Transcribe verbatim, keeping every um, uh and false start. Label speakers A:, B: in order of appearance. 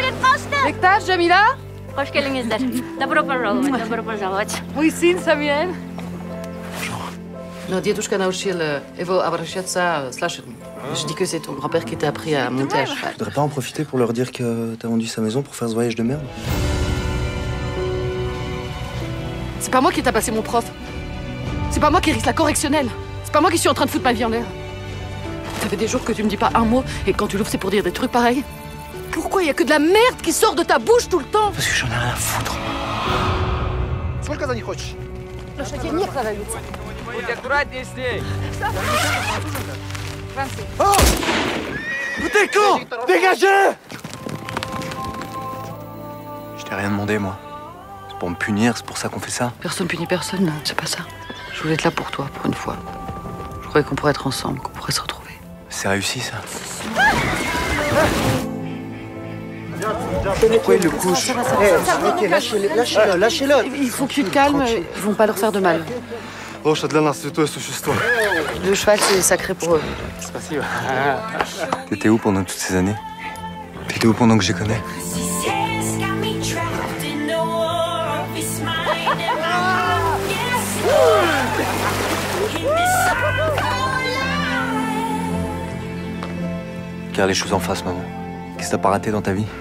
A: Bektaş, Jamila?
B: Hoş geldinizler. Добро пожаловать, добро пожаловать.
A: Buyurun, Samuel.
C: No, Diedushka naučil Evo обращаться с лошадьми. Je dis que c'est ton grand-père qui t'a appris à monter à cheval.
D: Tu voudrais pas en profiter pour leur dire que t'as vendu sa maison pour faire ce voyage de merde?
A: C'est pas moi qui t'a passé mon prof. C'est pas moi qui risque la correctionnelle. C'est pas moi qui suis en train de foutre ma vie en l'air. Ça fait des jours que tu me dis pas un mot et quand tu l'ouvres, c'est pour dire des trucs pareils. Pourquoi il y a que de la merde qui sort de ta bouche tout le temps?
D: Parce que j'en ai rien à foutre.
E: Сколько за них хочешь?
A: Лошадей не продаются.
F: Будь аккуратнее с ней.
E: Oh! T'es con! Dégagez!
D: Je t'ai rien demandé, moi. C'est pour me punir, c'est pour ça qu'on fait ça.
C: Personne punit personne, là. C'est pas ça. Je voulais être là pour toi, pour une fois. Je croyais qu'on pourrait être ensemble, qu'on pourrait se retrouver.
D: C'est réussi, ça. Pourquoi il le couche?
E: Ok, lâchez-le, lâchez-le, lâchez-le.
C: Il faut que tu te calmes, ils vont pas leur faire de mal.
E: Лошадь для нас святое существо.
C: Le cheval, c'est sacré pour eux.
E: Спасибо.
D: T'étais où pendant toutes ces années? T'étais où pendant que je connais? Regarde les choses en face, maman. Qu'est-ce que t'as pas raté dans ta vie?